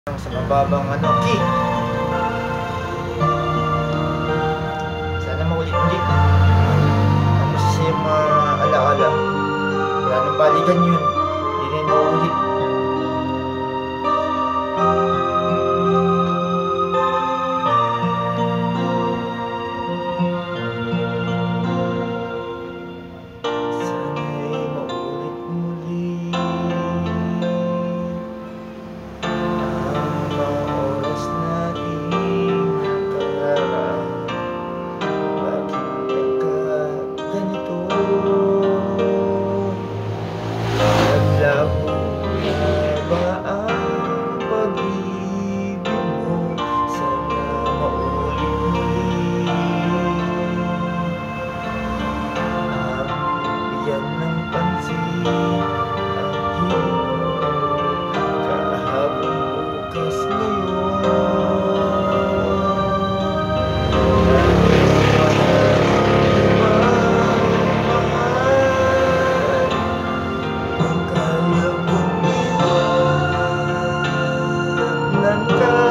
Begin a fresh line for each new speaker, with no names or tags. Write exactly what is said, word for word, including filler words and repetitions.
Sa mababang ano, key. Sana maulit-ulit. Ang masasayang mga ala-ala. Wala nang balikan yun. Hindi na yun mauulit. Sana'y maulit muli ang mga oras nating nakaraan. Bakit nagkaganito? Naglabo na ba ang pag-ibig mo? Sana maulit muli ang bigyan ng pansin ang iyong kahapon, bukas, ngayon. Kaya mong iwanan ka